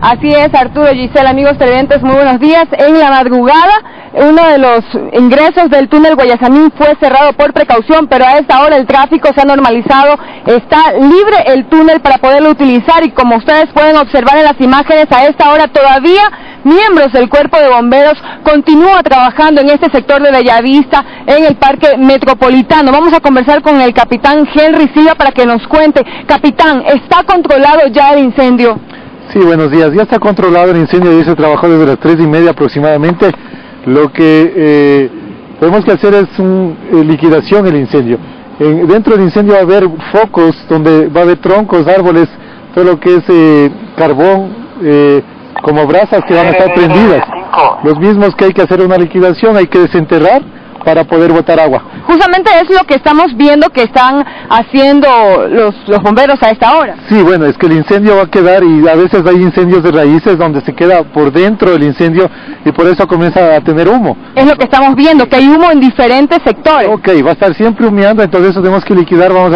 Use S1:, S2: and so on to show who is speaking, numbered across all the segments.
S1: Así es, Arturo, Gisela, amigos televidentes, muy buenos días. En la madrugada, uno de los ingresos del túnel Guayasamín fue cerrado por precaución, pero a esta hora el tráfico se ha normalizado, está libre el túnel para poderlo utilizar y como ustedes pueden observar en las imágenes, a esta hora todavía miembros del Cuerpo de Bomberos continúan trabajando en este sector de Bellavista, en el Parque Metropolitano. Vamos a conversar con el capitán Henry Silva para que nos cuente. Capitán, ¿está controlado ya el incendio?
S2: Sí, buenos días. Ya está controlado el incendio y se trabajó desde las 3:30 aproximadamente. Lo que tenemos que hacer es liquidación del incendio. Dentro del incendio va a haber focos donde va a haber troncos, árboles, todo lo que es carbón, como brasas que van a estar prendidas. Los mismos que hay que hacer una liquidación, hay que desenterrar para poder botar agua.
S1: Justamente es lo que estamos viendo que están haciendo los bomberos a esta hora.
S2: Sí, bueno, es que el incendio va a quedar y a veces hay incendios de raíces donde se queda por dentro del incendio y por eso comienza a tener humo.
S1: Es lo que estamos viendo, que hay humo en diferentes sectores.
S2: Ok, va a estar siempre humeando, entonces eso tenemos que liquidar, vamos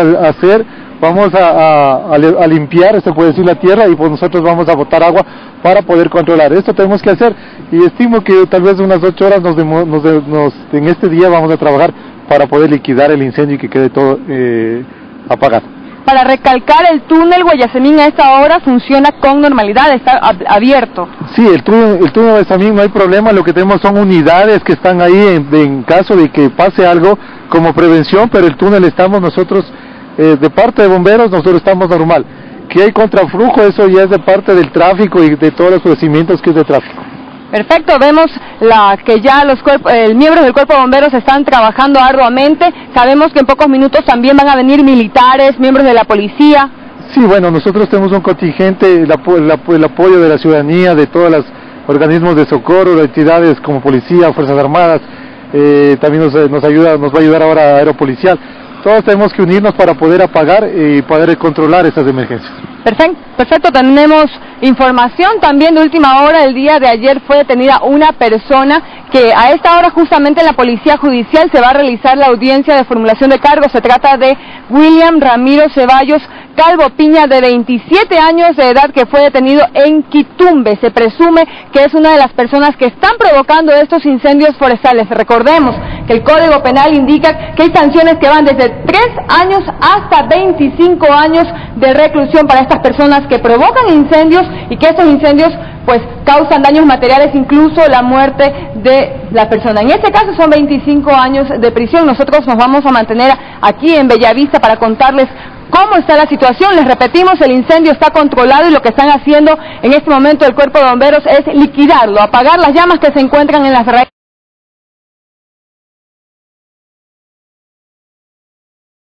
S2: a limpiar, se puede decir, la tierra y pues nosotros vamos a botar agua para poder controlar. Esto tenemos que hacer y estimo que tal vez unas 8 horas en este día vamos a trabajar para poder liquidar el incendio y que quede todo apagado.
S1: Para recalcar, el túnel Guayasamín a esta hora funciona con normalidad, está abierto.
S2: Sí, el túnel Guayasamín no hay problema, lo que tenemos son unidades que están ahí en caso de que pase algo como prevención, pero el túnel estamos nosotros, de parte de bomberos, nosotros estamos normal. Que hay contraflujo, eso ya es de parte del tráfico y de todos los procedimientos que es de tráfico.
S1: Perfecto, vemos que ya los miembros del Cuerpo de Bomberos están trabajando arduamente. Sabemos que en pocos minutos también van a venir militares, miembros de la policía.
S2: Sí, bueno, nosotros tenemos un contingente, el apoyo de la ciudadanía, de todos los organismos de socorro, de entidades como policía, Fuerzas Armadas, también nos va a ayudar ahora Aeropolicial. Todos tenemos que unirnos para poder apagar y poder controlar estas emergencias.
S1: Perfecto, tenemos información también de última hora. El día de ayer fue detenida una persona que a esta hora justamente en la Policía Judicial se va a realizar la audiencia de formulación de cargos. Se trata de William Ramiro Ceballos Calvo Piña, de 27 años de edad, que fue detenido en Quitumbe. Se presume que es una de las personas que están provocando estos incendios forestales. Recordemos que el Código Penal indica que hay sanciones que van desde 3 años hasta 25 años de reclusión para estas personas que provocan incendios y que estos incendios pues causan daños materiales, incluso la muerte de la persona. En este caso son 25 años de prisión. Nosotros nos vamos a mantener aquí en Bellavista para contarles cómo está la situación. Les repetimos, el incendio está controlado y lo que están haciendo en este momento el Cuerpo de Bomberos es liquidarlo, apagar las llamas que se encuentran en las raíces.